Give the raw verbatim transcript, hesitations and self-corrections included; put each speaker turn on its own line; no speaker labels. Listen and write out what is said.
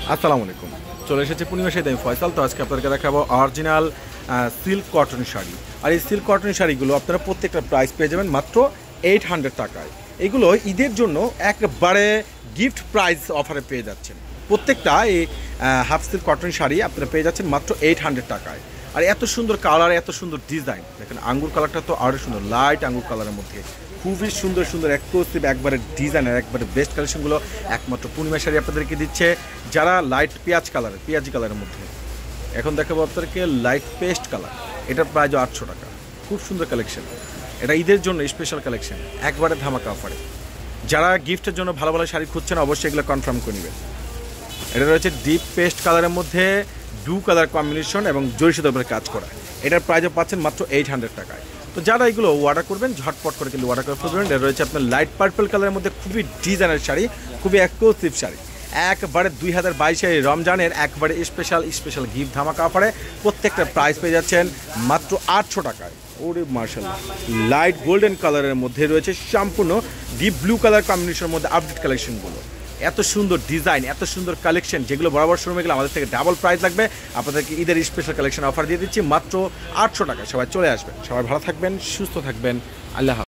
আসসালামু আলাইকুম। চলে এসেছে পূর্ণিমা শাড়িতে আমি ফয়সাল। তো আজকে আপনাদেরকে দেখাবো অরিজিনাল সিল্ক কটন শাড়ি। আর এই সিল্ক কটন শাড়িগুলো আপনারা প্রত্যেকটা প্রাইস পেয়ে যাবেন মাত্র এইট হান্ড্রেড টাকায়। এগুলো ঈদের জন্য একবারে গিফট প্রাইস অফারে পেয়ে যাচ্ছেন। প্রত্যেকটা এই হাফ সিল্ক কটন শাড়ি আপনারা পেয়ে যাচ্ছেন মাত্র এইট হান্ড্রেড টাকায়। আর এত সুন্দর কালার, এত সুন্দর ডিজাইন, দেখেন আঙ্গুর কালারটা তো আরও সুন্দর, লাইট আঙ্গুর কালারের মধ্যে খুবই সুন্দর সুন্দর এক্সক্লুসিভ একবারে ডিজাইনের একবারে বেস্ট কালেকশনগুলো একমাত্র পূর্ণিমা শাড়ি আপনাদেরকে দিচ্ছে। যারা লাইট পেঁয়াজ কালারের পেঁয়াজি কালারের মধ্যে, এখন দেখাবো আপনাদেরকে লাইট পেস্ট কালার, এটার প্রাইস আটশো টাকা। খুব সুন্দর কালেকশন, এটা ঈদের জন্য স্পেশাল কালেকশন, একবারে ধামাকা অফারে। যারা গিফটের জন্য ভালো ভালো শাড়ি খুঁজছেন অবশ্যই এগুলো কনফার্ম করে নেবেন। এটা রয়েছে ডিপ পেস্ট কালারের মধ্যে ব্লু কালার কম্বিনেশন এবং জরি সুতার উপরে কাজ করা। এটার প্রাইসও পাচ্ছেন মাত্র এইট হান্ড্রেড টাকায়। তো যারা এগুলো অর্ডার করবেন ঝটপট করে কিন্তু অর্ডার করে ফেলবেন। এটা রয়েছে আপনার লাইট পার্পল কালারের মধ্যে খুবই ডিজাইনের শাড়ি, খুবই এক্সক্লুসিভ শাড়ি, একবারে দুই হাজার বাইশে রমজানের একবারে স্পেশাল স্পেশাল গিফট ধামাকা অফারে প্রত্যেকটা প্রাইস পেয়ে যাচ্ছেন মাত্র আটশো টাকায়। ওরে মার্শাল্লাহ, লাইট গোল্ডেন কালারের মধ্যে রয়েছে সম্পূর্ণ ডিপ ব্লু কালার কম্বিনেশনের মধ্যে আপডেট কালেকশনগুলো। এত সুন্দর ডিজাইন, এত সুন্দর কালেকশন, যেগুলো বরাবর শোরুমে গেলে আমাদের থেকে ডাবল প্রাইস লাগবে। আপনাদেরকে ঈদের স্পেশাল কালেকশন অফার দিয়ে দিচ্ছি মাত্র আটশো টাকা। সবাই চলে আসবেন, সবাই ভালো থাকবেন, সুস্থ থাকবেন, আল্লাহ।